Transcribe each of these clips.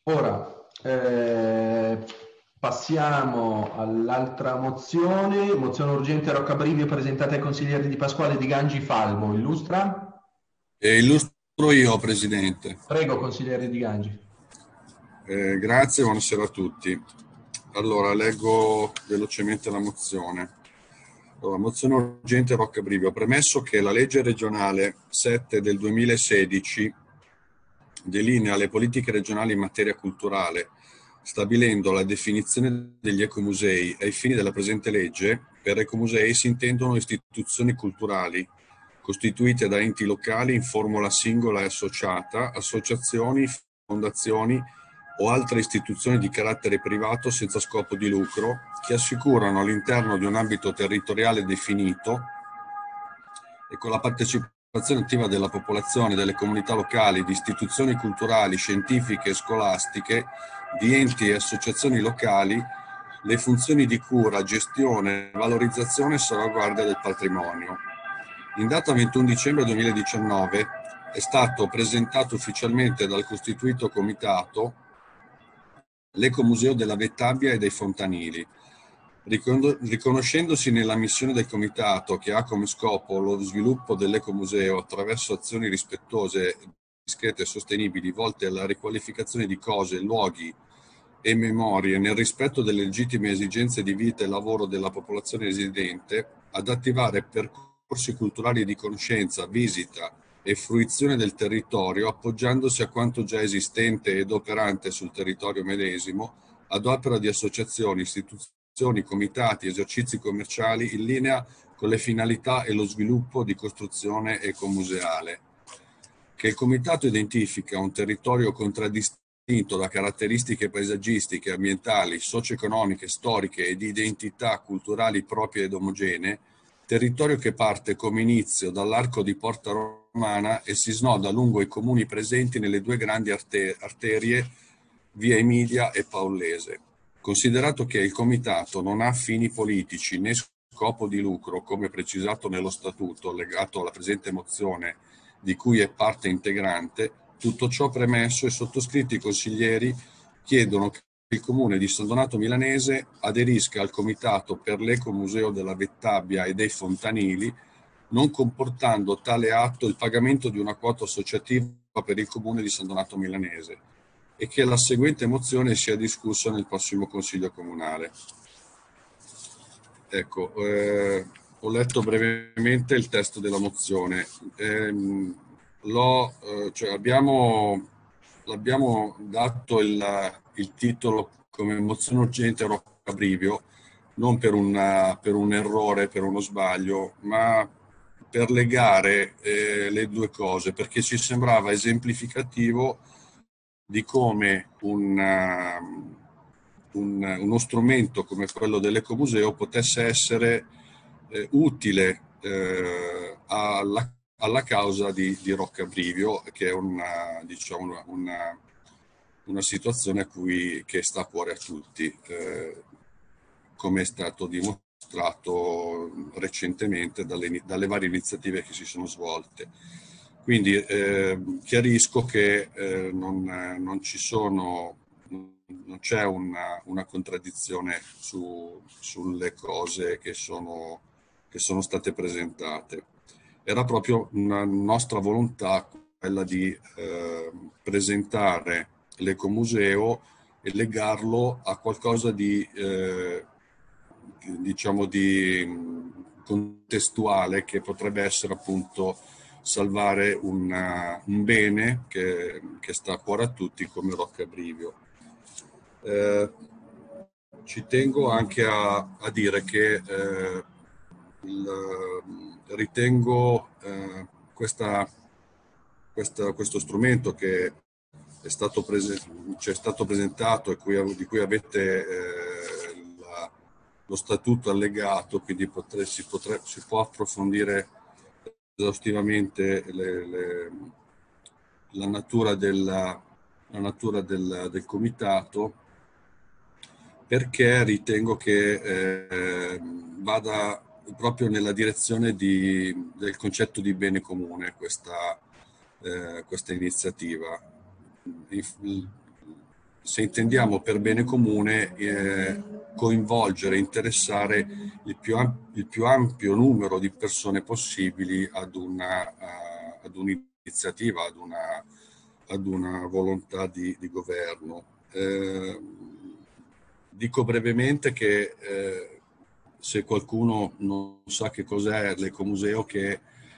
Ora, passiamo all'altra mozione, mozione urgente Roccabrivio presentata ai consiglieri Di Pasquale, Di Gangi, Falbo. Illustra? E illustro io, Presidente. Prego, consigliere Di Gangi. Grazie, buonasera a tutti. Allora, leggo velocemente la mozione. Allora, mozione urgente Roccabrivio. Premesso che la legge regionale 7 del 2016 delinea le politiche regionali in materia culturale, stabilendo la definizione degli ecomusei. Ai fini della presente legge, per ecomusei si intendono istituzioni culturali costituite da enti locali in formula singola e associata, associazioni, fondazioni o altre istituzioni di carattere privato senza scopo di lucro, che assicurano all'interno di un ambito territoriale definito e con la partecipazione attiva della popolazione, delle comunità locali, di istituzioni culturali, scientifiche e scolastiche, di enti e associazioni locali, le funzioni di cura, gestione, valorizzazione e salvaguardia del patrimonio. In data 21 dicembre 2019 è stato presentato ufficialmente dal costituito comitato l'Ecomuseo della Vettabbia e dei Fontanili, riconoscendosi nella missione del comitato, che ha come scopo lo sviluppo dell'ecomuseo attraverso azioni rispettose, discrete e sostenibili volte alla riqualificazione di cose, luoghi e memorie nel rispetto delle legittime esigenze di vita e lavoro della popolazione residente, ad attivare percorsi culturali di conoscenza, visita e fruizione del territorio, appoggiandosi a quanto già esistente ed operante sul territorio medesimo, ad opera di associazioni, istituzioni, comitati, esercizi commerciali in linea con le finalità e lo sviluppo di costruzione ecomuseale. Che il comitato identifica un territorio contraddistinto da caratteristiche paesaggistiche, ambientali, socio-economiche, storiche e di identità culturali proprie ed omogenee, territorio che parte come inizio dall'arco di Porta Romana e si snoda lungo i comuni presenti nelle due grandi arterie, via Emilia e Paullese. Considerato che il comitato non ha fini politici né scopo di lucro, come precisato nello statuto legato alla presente mozione, di cui è parte integrante, tutto ciò premesso, i sottoscritti consiglieri chiedono che il comune di San Donato Milanese aderisca al comitato per l'Ecomuseo della Vettabbia e dei Fontanili, non comportando tale atto il pagamento di una quota associativa per il comune di San Donato Milanese, e che la seguente mozione sia discussa nel prossimo Consiglio Comunale. Ecco, ho letto brevemente il testo della mozione. L'abbiamo dato il titolo come mozione urgente Roccabrivio, non per un errore, per uno sbaglio, ma per legare le due cose, perché ci sembrava esemplificativo di come uno strumento come quello dell'ecomuseo potesse essere utile alla causa di Roccabrivio, che è diciamo, una situazione che sta a cuore a tutti, come è stato dimostrato recentemente dalle varie iniziative che si sono svolte. Quindi chiarisco che non c'è una contraddizione sulle cose che sono state presentate. Era proprio una nostra volontà quella di presentare l'ecomuseo e legarlo a qualcosa di diciamo di contestuale, che potrebbe essere appunto salvare un bene che sta a cuore a tutti come Roccabrivio. Ci tengo anche a dire che ritengo questo strumento che ci è stato presentato e di cui avete lo statuto allegato, quindi si può approfondire esaustivamente la natura del comitato, perché ritengo che vada proprio nella direzione del concetto di bene comune questa iniziativa. se intendiamo per bene comune coinvolgere, interessare il più ampio numero di persone possibili ad un'iniziativa, ad una volontà di governo. Dico brevemente che se qualcuno non sa che cos'è l'ecomuseo, che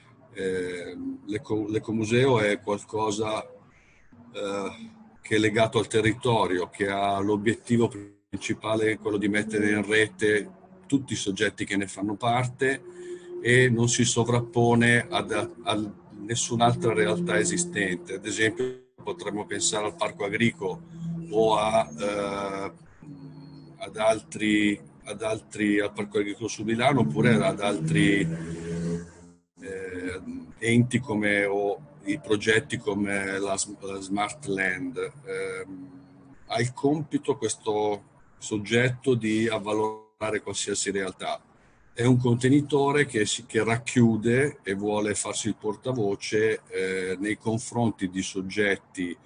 l'ecomuseo è qualcosa che è legato al territorio, che ha l'obiettivo principale quello di mettere in rete tutti i soggetti che ne fanno parte e non si sovrappone a nessun'altra realtà esistente. Ad esempio potremmo pensare al parco agricolo o al parco agricolo su Milano, oppure ad altri enti come i progetti come la Smart Land. Ha il compito questo soggetto di avvalorare qualsiasi realtà. È un contenitore che racchiude e vuole farsi il portavoce nei confronti di soggetti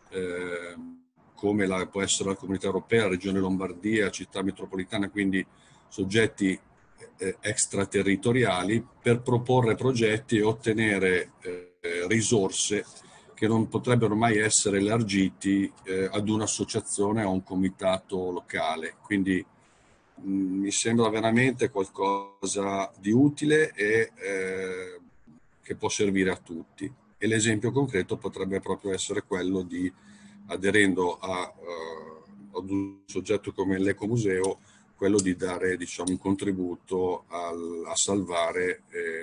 come può essere la Comunità Europea, la Regione Lombardia, Città Metropolitana, quindi soggetti extraterritoriali, per proporre progetti e ottenere risorse che non potrebbero mai essere elargiti ad un'associazione o a un comitato locale. Quindi mi sembra veramente qualcosa di utile e che può servire a tutti. E l'esempio concreto potrebbe proprio essere quello di, aderendo ad un soggetto come l'Ecomuseo, quello di dare, diciamo, un contributo a salvare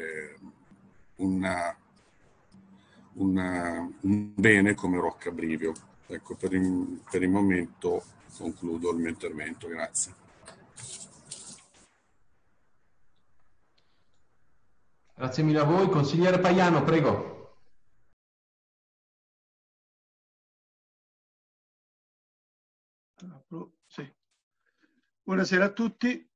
un bene come Rocca Brivio. Ecco, per il momento concludo il mio intervento. Grazie. Grazie mille a voi. Consigliere Paiano, prego. Sì. Buonasera a tutti,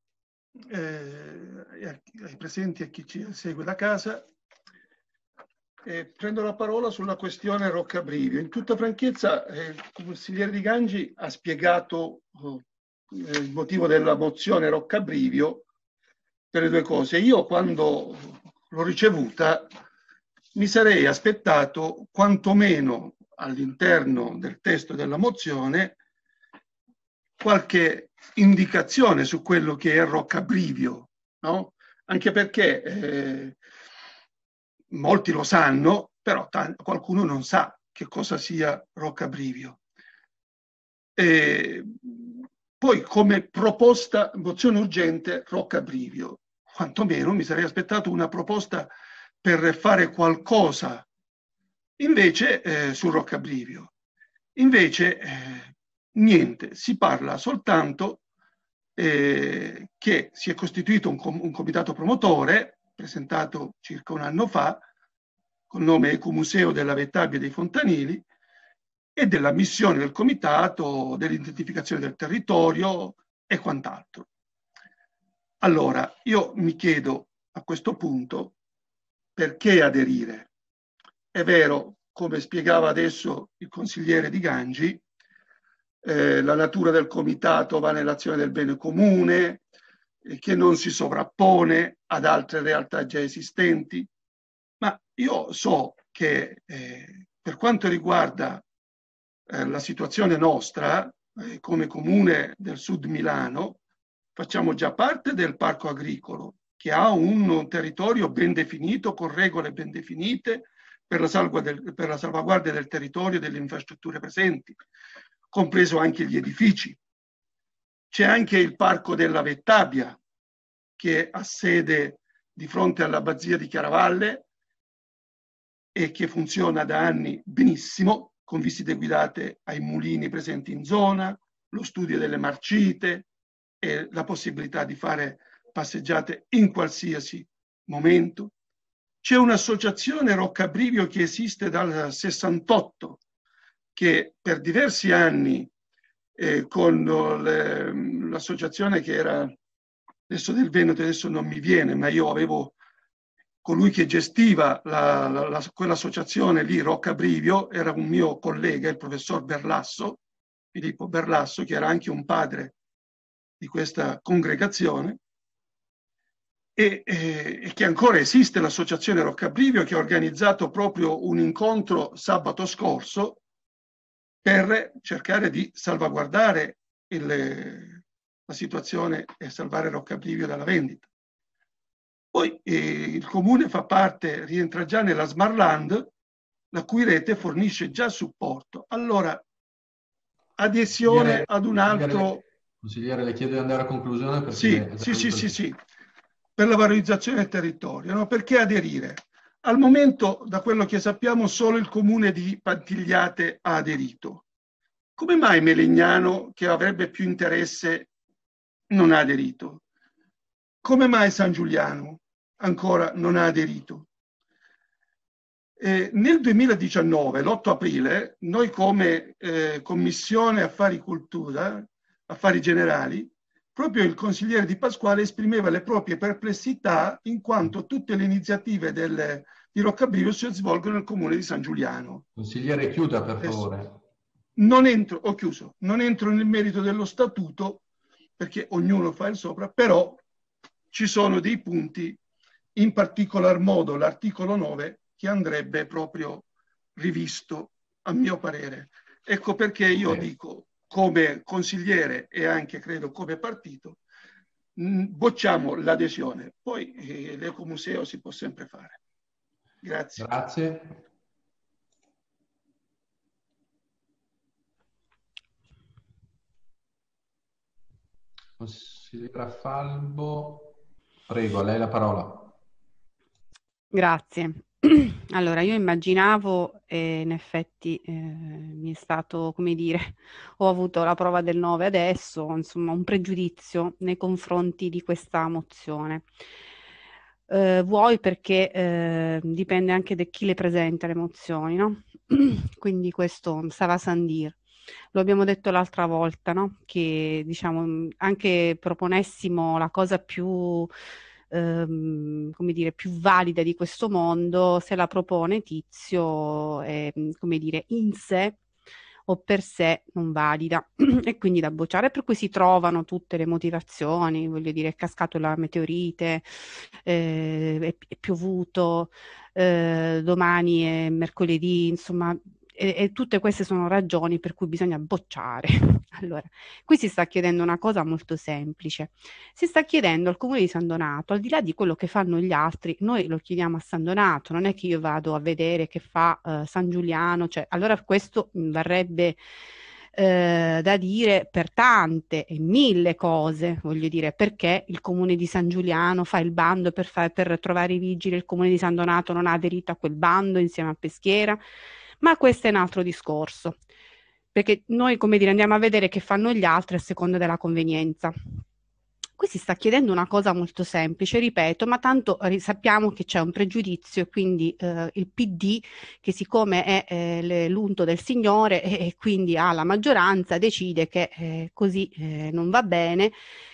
ai presenti e a chi ci segue da casa. Prendo la parola sulla questione Rocca Brivio. In tutta franchezza, il consigliere Di Gangi ha spiegato il motivo della mozione Rocca Brivio per le due cose. Io, quando l'ho ricevuta, mi sarei aspettato quantomeno all'interno del testo della mozione qualche indicazione su quello che è Rocca Brivio, no? Anche perché molti lo sanno, però qualcuno non sa che cosa sia Rocca Brivio. Poi, come proposta, mozione urgente, Rocca Brivio. Quantomeno mi sarei aspettato una proposta per fare qualcosa invece su Rocca Brivio. Invece niente, si parla soltanto che si è costituito un comitato promotore, presentato circa un anno fa, col nome Ecomuseo della Vettabbia e dei Fontanili, e della missione del comitato, dell'identificazione del territorio e quant'altro. Allora, io mi chiedo a questo punto perché aderire. È vero, come spiegava adesso il consigliere Di Gangi, la natura del comitato va nell'azione del bene comune, che non si sovrappone ad altre realtà già esistenti, ma io so che per quanto riguarda la situazione nostra, come comune del Sud Milano, facciamo già parte del parco agricolo, che ha un territorio ben definito, con regole ben definite per la salvaguardia del territorio e delle infrastrutture presenti, compreso anche gli edifici. C'è anche il Parco della Vettabbia, che ha sede di fronte all'abbazia di Chiaravalle e che funziona da anni benissimo, con visite guidate ai mulini presenti in zona, lo studio delle marcite e la possibilità di fare passeggiate in qualsiasi momento. C'è un'associazione Rocca Brivio che esiste dal 68, che per diversi anni con l'associazione che era adesso del Veneto, adesso non mi viene, ma io avevo colui che gestiva quell'associazione lì, Rocca Brivio, era un mio collega, il professor Berlasso, Filippo Berlasso, che era anche un padre di questa congregazione, e che ancora esiste l'Associazione Roccabrivio, che ha organizzato proprio un incontro sabato scorso per cercare di salvaguardare la situazione e salvare Roccabrivio dalla vendita. Poi il comune fa parte, rientra già nella Smartland, la cui rete fornisce già supporto. Allora, adesione ad un altro... Consigliere, le chiedo di andare a conclusione perché... Sì, per la valorizzazione del territorio. No? Perché aderire? Al momento, da quello che sappiamo, solo il comune di Pantigliate ha aderito. Come mai Melegnano, che avrebbe più interesse, non ha aderito? Come mai San Giuliano ancora non ha aderito? Nel 2019, l'8 aprile, noi come Commissione Affari Cultura, Affari Generali, proprio il consigliere Di Pasquale esprimeva le proprie perplessità in quanto tutte le iniziative di Roccabrivio si svolgono nel comune di San Giuliano. Consigliere, chiuda per favore. Ho chiuso, non entro nel merito dello statuto perché ognuno fa il sopra, però ci sono dei punti, in particolar modo l'articolo 9, che andrebbe proprio rivisto, a mio parere. Ecco perché io dico, come consigliere e anche credo come partito, bocciamo l'adesione. Poi l'ecomuseo si può sempre fare. Grazie. Grazie. Consigliera Falbo, prego, a lei la parola. Grazie. Allora, io immaginavo e in effetti mi è stato, come dire, ho avuto la prova del 9 adesso, insomma, un pregiudizio nei confronti di questa mozione. Vuoi perché dipende anche da chi le presenta le mozioni, no? Quindi questo sarà Sandir. Lo abbiamo detto l'altra volta, no? Che diciamo anche proponessimo la cosa più come dire, più valida di questo mondo, se la propone Tizio è, come dire, in sé o per sé non valida e quindi da bocciare, per cui si trovano tutte le motivazioni, voglio dire, è cascato la meteorite, è piovuto, domani è mercoledì, insomma, e tutte queste sono ragioni per cui bisogna bocciare. Allora, qui si sta chiedendo una cosa molto semplice. Si sta chiedendo al Comune di San Donato, al di là di quello che fanno gli altri, noi lo chiediamo a San Donato, non è che io vado a vedere che fa San Giuliano, cioè, allora questo varrebbe da dire per tante e mille cose, voglio dire, perché il Comune di San Giuliano fa il bando per trovare i vigili, il Comune di San Donato non ha aderito a quel bando insieme a Peschiera. Ma questo è un altro discorso, perché noi, come dire, andiamo a vedere che fanno gli altri a seconda della convenienza. Qui si sta chiedendo una cosa molto semplice, ripeto, ma tanto sappiamo che c'è un pregiudizio e quindi il PD, che siccome è l'unto del Signore e quindi ha la maggioranza, decide che così non va bene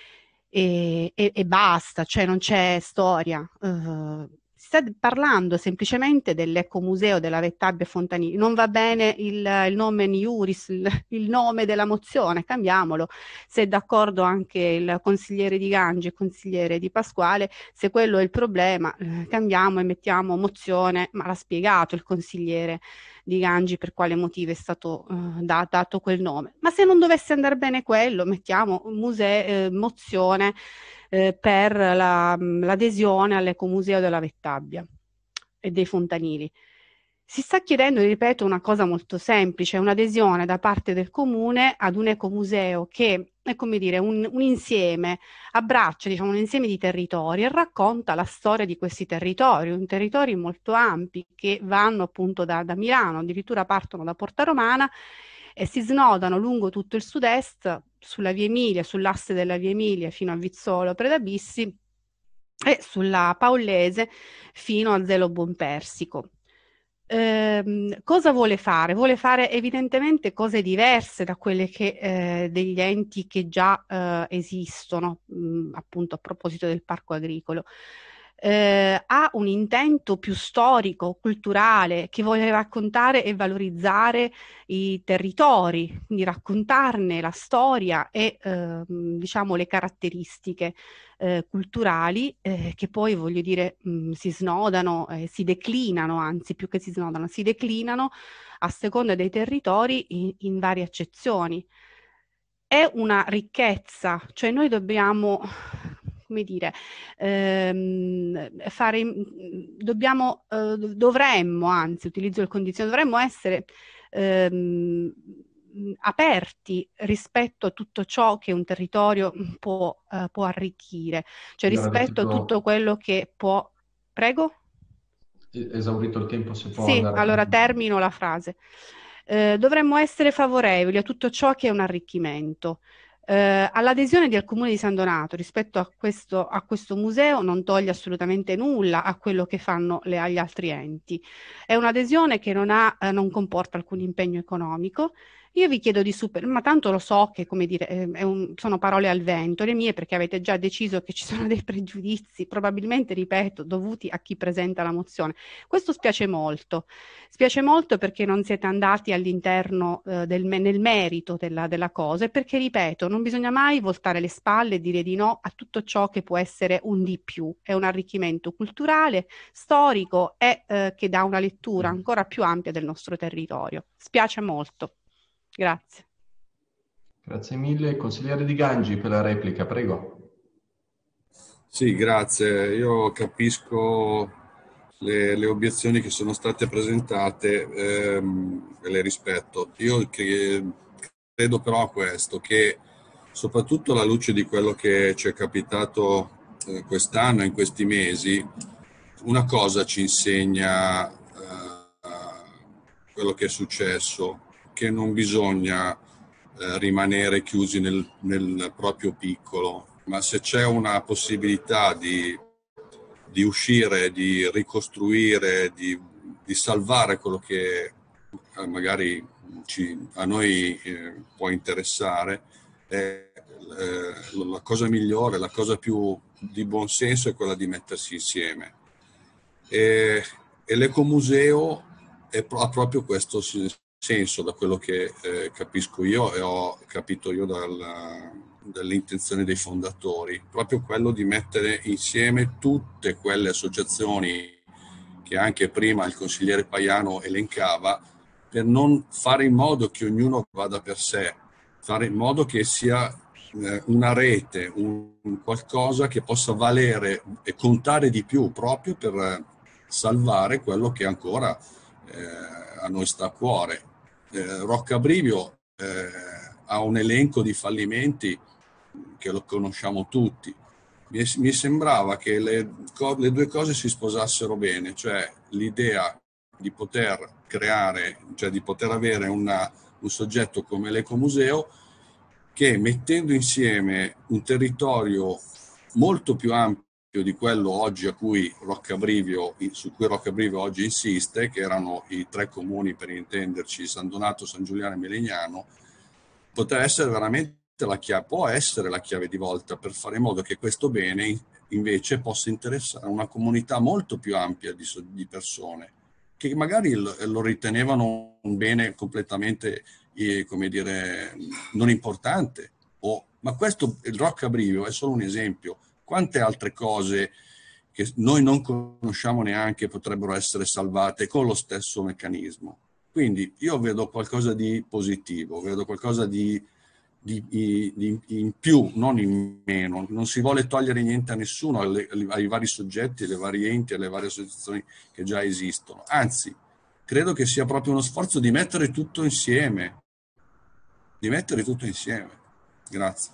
e basta, cioè non c'è storia. Si sta parlando semplicemente dell'ecomuseo della Vettabbia Fontanili. Non va bene il nome Iuris, il nome della mozione, cambiamolo. Se è d'accordo anche il consigliere Di Gangi e il consigliere Di Pasquale, se quello è il problema, cambiamo e mettiamo mozione, ma l'ha spiegato il consigliere Di Gangi per quale motivo è stato dato quel nome. Ma se non dovesse andare bene quello, mettiamo mozione per l'adesione all'ecomuseo della Vettabbia e dei Fontanili. Si sta chiedendo, ripeto, una cosa molto semplice, un'adesione da parte del comune ad un ecomuseo che è, come dire, un insieme, abbraccia, diciamo, un insieme di territori e racconta la storia di questi territori, un territori molto ampi che vanno appunto da Milano, addirittura partono da Porta Romana e si snodano lungo tutto il sud-est, sulla Via Emilia, sull'asse della Via Emilia fino a Vizzolo Predabissi e sulla Paullese fino a Zelo Buonpersico. Cosa vuole fare? Vuole fare evidentemente cose diverse da quelle che degli enti che già esistono, appunto a proposito del parco agricolo. ha un intento più storico, culturale, che vuole raccontare e valorizzare i territori, quindi raccontarne la storia e diciamo le caratteristiche culturali che poi, voglio dire, si snodano, si declinano, anzi più che si snodano, si declinano a seconda dei territori in varie accezioni. È una ricchezza, cioè noi dobbiamo, come dire, dovremmo, anzi, utilizzo il condizionale, dovremmo essere aperti rispetto a tutto ciò che un territorio può arricchire, cioè Signora, le rispetto a tutto chiedo, quello che può... Prego? esaurito il tempo, se può Sì, andare a allora concludere. termino la frase. Dovremmo essere favorevoli a tutto ciò che è un arricchimento. All'adesione del Comune di San Donato rispetto a questo museo non toglie assolutamente nulla a quello che fanno agli altri enti. È un'adesione che non comporta alcun impegno economico. Io vi chiedo di superare, ma tanto lo so che, come dire, sono parole al vento, le mie, perché avete già deciso che ci sono dei pregiudizi, probabilmente, ripeto, dovuti a chi presenta la mozione. Questo spiace molto. Spiace molto perché non siete andati all'interno nel merito della cosa e perché, ripeto, non bisogna mai voltare le spalle e dire di no a tutto ciò che può essere un di più. È un arricchimento culturale, storico e che dà una lettura ancora più ampia del nostro territorio. Spiace molto. Grazie. Grazie mille. Consigliere Di Gangi per la replica, prego. Sì, grazie. Io capisco le obiezioni che sono state presentate e le rispetto. Io credo però a questo, che soprattutto alla luce di quello che ci è capitato quest'anno, in questi mesi, una cosa ci insegna quello che è successo, che non bisogna rimanere chiusi nel proprio piccolo, ma se c'è una possibilità di uscire, di ricostruire, di salvare quello che magari a noi può interessare, la cosa migliore, la cosa più di buon senso è quella di mettersi insieme. E l'ecomuseo ha proprio questo senso, da quello che capisco io e ho capito io dall'intenzione dei fondatori, proprio quello di mettere insieme tutte quelle associazioni che anche prima il consigliere Paiano elencava, per non fare in modo che ognuno vada per sé, fare in modo che sia una rete, un qualcosa che possa valere e contare di più proprio per salvare quello che ancora a noi sta a cuore. Roccabrivio ha un elenco di fallimenti che lo conosciamo tutti. Mi sembrava che le due cose si sposassero bene, cioè l'idea di poter creare, cioè di poter avere un soggetto come l'Ecomuseo che, mettendo insieme un territorio molto più ampio di quello oggi su cui Roccabrivio oggi insiste, che erano i 3 comuni, per intenderci, San Donato, San Giuliano e Melegnano, può essere la chiave di volta per fare in modo che questo bene invece possa interessare una comunità molto più ampia di persone che magari lo ritenevano un bene completamente, come dire, non importante. Ma questo, il Roccabrivio, è solo un esempio. Quante altre cose che noi non conosciamo neanche potrebbero essere salvate con lo stesso meccanismo? Quindi io vedo qualcosa di positivo, vedo qualcosa di in più, non in meno. Non si vuole togliere niente a nessuno, ai vari soggetti, alle varie enti, alle varie associazioni che già esistono. Anzi, credo che sia proprio uno sforzo di mettere tutto insieme. Grazie.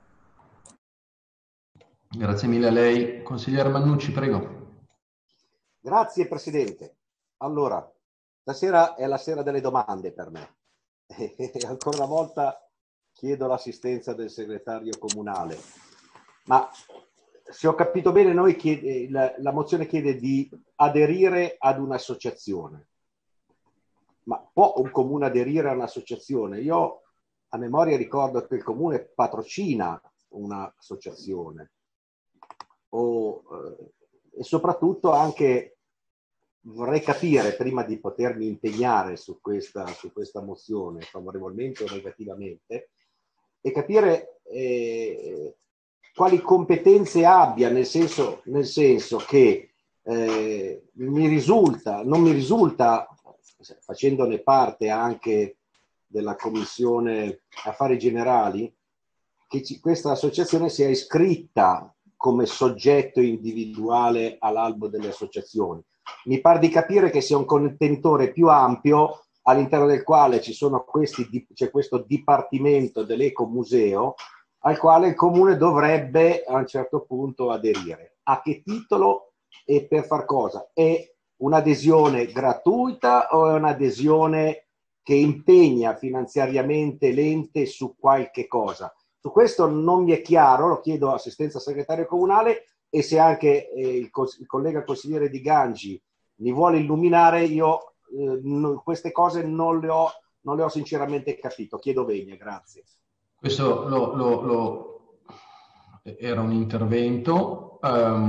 Grazie mille a lei. Consigliere Mannucci, prego. Grazie Presidente. Allora, stasera è la sera delle domande per me. E ancora una volta chiedo l'assistenza del segretario comunale. Ma se ho capito bene, la mozione chiede di aderire ad un'associazione. Ma può un comune aderire a un'associazione? Io a memoria ricordo che il comune patrocina un'associazione e soprattutto anche vorrei capire, prima di potermi impegnare su questa mozione, favorevolmente o negativamente, e capire quali competenze abbia, nel senso che non mi risulta, facendone parte anche della Commissione Affari Generali, che questa associazione sia iscritta come soggetto individuale all'albo delle associazioni. Mi pare di capire che sia un contenitore più ampio all'interno del quale c'è questo dipartimento dell'ecomuseo al quale il comune dovrebbe a un certo punto aderire. A che titolo e per far cosa? È un'adesione gratuita o è un'adesione che impegna finanziariamente l'ente su qualche cosa? Su questo non mi è chiaro, lo chiedo assistenza segretario comunale, e se anche il collega consigliere Di Gangi mi vuole illuminare, io queste cose non le ho sinceramente capito. Chiedo venia, grazie. Questo era un intervento.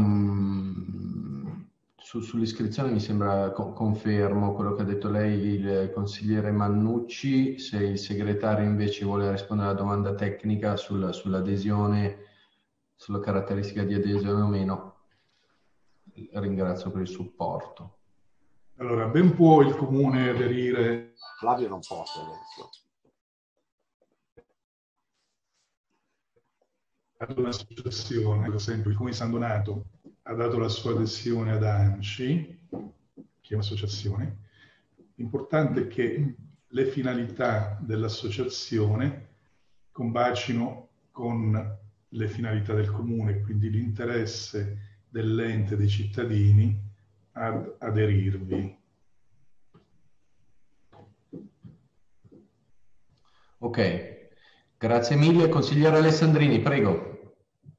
Sull'iscrizione mi sembra, confermo quello che ha detto lei, il consigliere Mannucci. Se il segretario invece vuole rispondere alla domanda tecnica sull'adesione, sulla caratteristica di adesione o meno, ringrazio per il supporto. Allora, ben può il comune aderire. Flavio non posso adesso. Ad un'associazione, per esempio il Comune di San Donato ha dato la sua adesione ad ANCI, che è un'associazione. L'importante è che le finalità dell'associazione combacino con le finalità del comune, quindi l'interesse dell'ente dei cittadini ad aderirvi. Ok. Grazie mille. Consigliere Alessandrini, prego.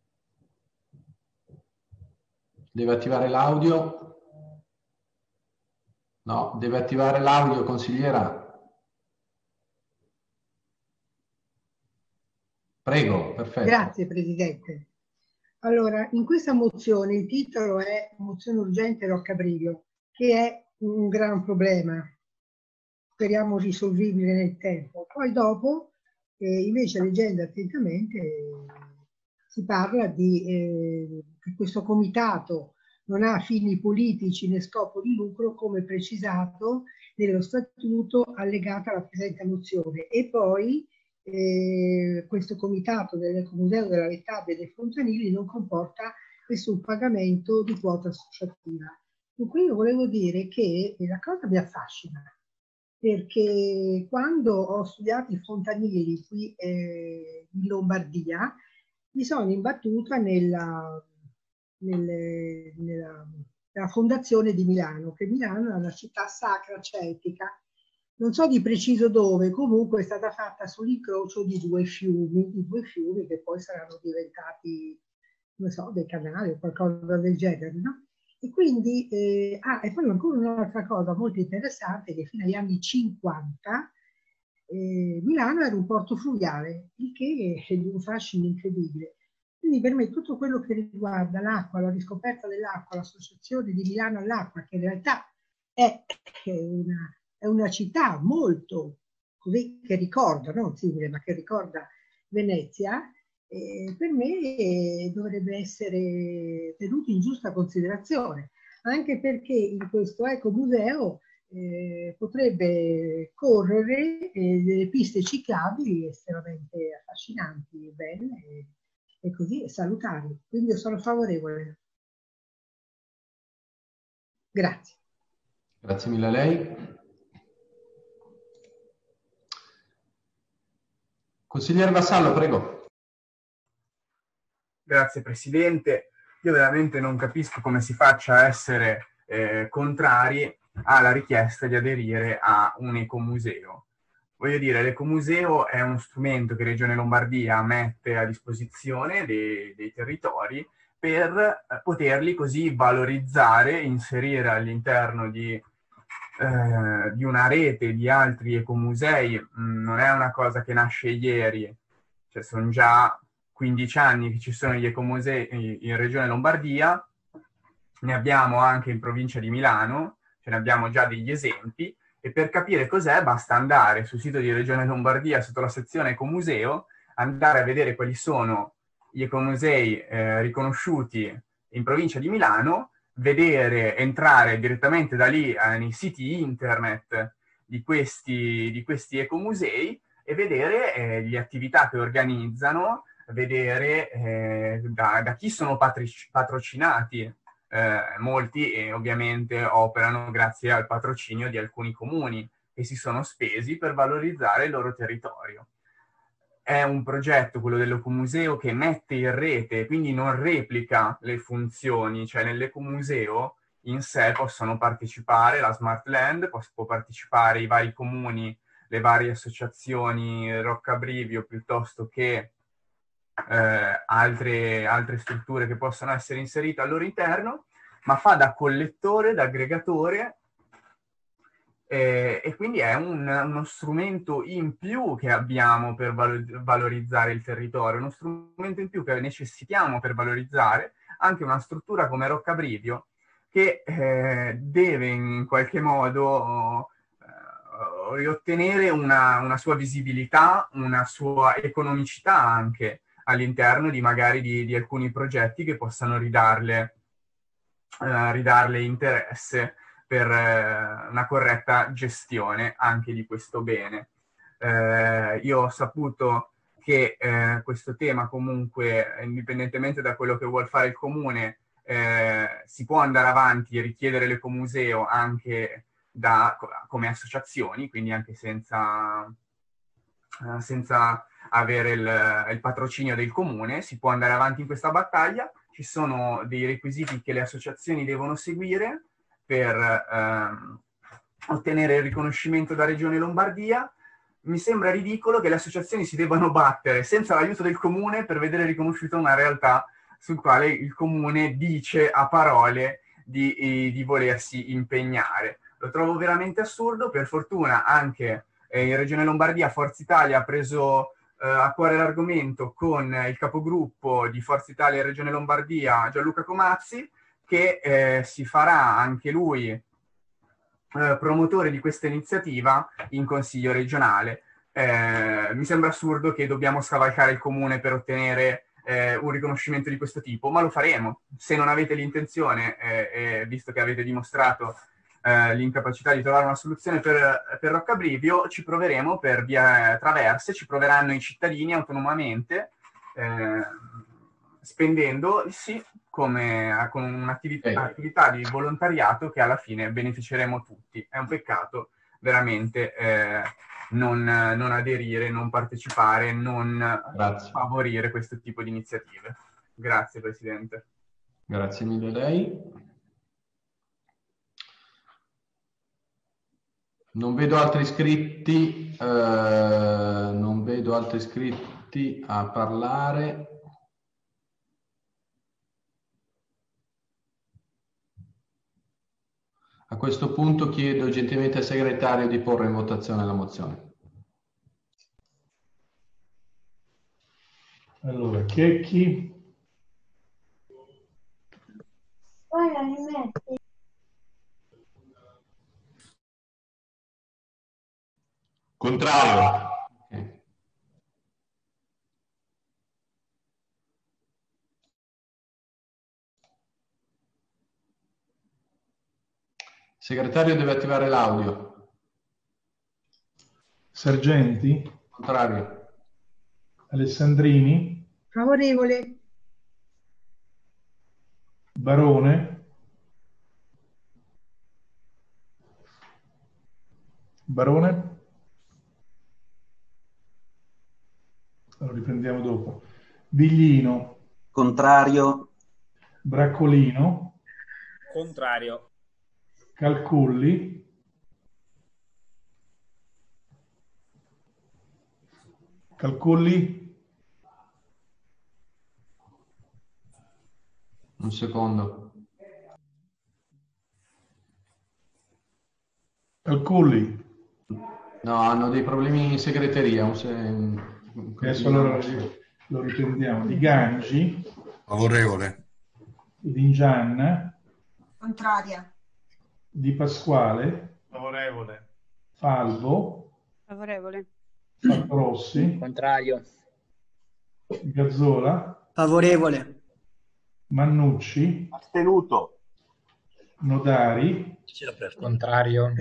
Deve attivare l'audio? No, deve attivare l'audio, consigliera. Prego, perfetto. Grazie Presidente. Allora, in questa mozione il titolo è Mozione urgente Roccabrivio, che è un gran problema. Speriamo risolvibile nel tempo. Poi dopo, invece, leggendo attentamente, si parla di che questo comitato non ha fini politici né scopo di lucro, come precisato nello statuto allegato alla presente mozione. E poi questo comitato dell'Ecomuseo della Vettabia e dei Fontanili non comporta nessun pagamento di quota associativa. Dunque io volevo dire che la cosa mi affascina, perché quando ho studiato i fontanili qui in Lombardia mi sono imbattuta nella fondazione di Milano, che Milano è una città sacra celtica, non so di preciso dove, comunque è stata fatta sull'incrocio di due fiumi che poi saranno diventati, non so, dei canali o qualcosa del genere, no? E quindi, e poi ancora un'altra cosa molto interessante, che fino agli anni 50 Milano era un porto fluviale, il che è di un fascino incredibile. Quindi per me tutto quello che riguarda l'acqua, la riscoperta dell'acqua, l'associazione di Milano all'acqua, che in realtà è una città molto così, che ricorda, non simile, ma che ricorda Venezia, per me dovrebbe essere tenuto in giusta considerazione, anche perché in questo ecomuseo potrebbe correre delle piste ciclabili estremamente affascinanti, belle e così salutari. Quindi io sono favorevole. Grazie. Grazie mille a lei. Consigliere Vassallo, prego. Grazie Presidente. Io veramente non capisco come si faccia a essere contrari alla richiesta di aderire a un ecomuseo. Voglio dire, l'ecomuseo è uno strumento che Regione Lombardia mette a disposizione dei territori per poterli così valorizzare, inserire all'interno di una rete di altri ecomusei. Non è una cosa che nasce ieri, cioè sono già 15 anni che ci sono gli ecomusei in Regione Lombardia ne abbiamo anche in provincia di Milano, ce ne abbiamo già degli esempi, e per capire cos'è basta andare sul sito di Regione Lombardia sotto la sezione Ecomuseo, andare a vedere quali sono gli ecomusei riconosciuti in provincia di Milano, entrare direttamente da lì nei siti internet di questi ecomusei e vedere le attività che organizzano, vedere da chi sono patrocinati. Molti ovviamente operano grazie al patrocinio di alcuni comuni che si sono spesi per valorizzare il loro territorio. È un progetto, quello dell'ecomuseo, che mette in rete, quindi non replica le funzioni, cioè nell'ecomuseo in sé possono partecipare la Smart Land, può partecipare i vari comuni, le varie associazioni Roccabrivio, piuttosto che altre strutture che possono essere inserite al loro interno, ma fa da collettore, da aggregatore, e quindi è uno strumento in più che abbiamo per valorizzare il territorio, uno strumento in più che necessitiamo per valorizzare anche una struttura come Roccabrivio, che deve in qualche modo riottenere una sua visibilità, una sua economicità anche all'interno magari di alcuni progetti che possano ridarle interesse per una corretta gestione anche di questo bene. Io ho saputo che questo tema comunque, indipendentemente da quello che vuol fare il comune, si può andare avanti e richiedere l'ecomuseo anche come associazioni, quindi anche senza avere il patrocinio del comune, si può andare avanti in questa battaglia. Ci sono dei requisiti che le associazioni devono seguire per ottenere il riconoscimento da Regione Lombardia. Mi sembra ridicolo che le associazioni si debbano battere senza l'aiuto del comune per vedere riconosciuta una realtà sul quale il comune dice a parole di volersi impegnare. Lo trovo veramente assurdo. Per fortuna anche in Regione Lombardia Forza Italia ha preso a cuore l'argomento con il capogruppo di Forza Italia in Regione Lombardia, Gianluca Comazzi, che si farà anche lui promotore di questa iniziativa in Consiglio regionale. Mi sembra assurdo che dobbiamo scavalcare il comune per ottenere un riconoscimento di questo tipo, ma lo faremo. Se non avete l'intenzione, visto che avete dimostrato l'incapacità di trovare una soluzione per Roccabrivio, ci proveremo per via traverse, ci proveranno i cittadini autonomamente, spendendo, sì, con un'attività di volontariato che alla fine beneficeremo tutti. È un peccato veramente non aderire, non partecipare, non favorire questo tipo di iniziative. Grazie Presidente. Grazie mille a lei. Non vedo altri iscritti, a parlare. A questo punto chiedo gentilmente al segretario di porre in votazione la mozione. Allora, Checchi. Contrario. Okay. Segretario deve attivare l'audio. Sergenti. Contrario. Alessandrini. Favorevole. Barone. Barone. Lo riprendiamo dopo. Biglino. Contrario. Braccolino. Contrario. Calculli. Calculli. Un secondo. Calculli. No, hanno dei problemi in segreteria. Adesso allora lo riprendiamo. Di Gangi. Favorevole. Di Gianna. Contraria. Di Pasquale, Favorevole. Falvo, Favorevole. Fattorossi, Contrario. Gazzola, Favorevole. Mannucci, Astenuto. Nodari, Contrario.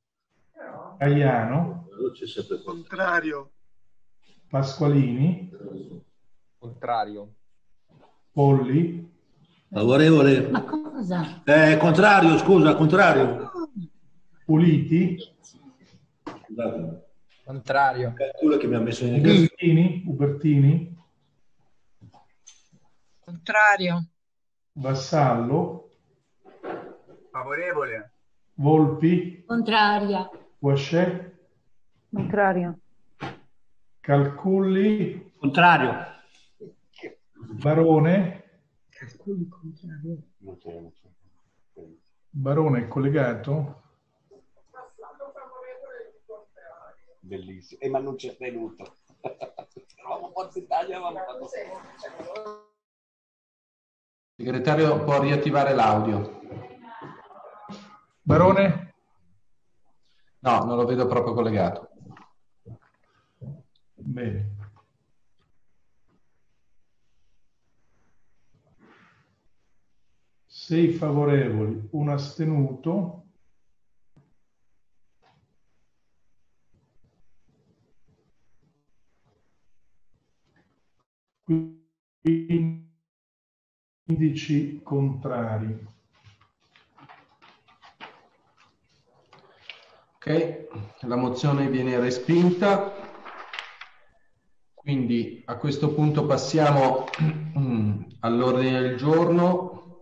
Caiano, Contrario. Pasqualini, Contrario. Polli, Favorevole. Ma cosa? Contrario, scusa, contrario. Puliti, Scusate, Contrario. quello che mi ha messo in Ubertini, Contrario. Vassallo, Favorevole. Volpi, Contraria. Guascè, Contrario. Calculli, contrario. Barone. Non c'è. Barone è collegato? Bellissimo. Ma non c'è astenuto. Eravamo Forza Italia, avevamo fatto... Segretario, può riattivare l'audio. Barone? No, non lo vedo proprio collegato. Bene. Sei favorevoli, un astenuto. Quindi 15 contrari. Ok, la mozione viene respinta. Quindi a questo punto passiamo all'ordine del giorno.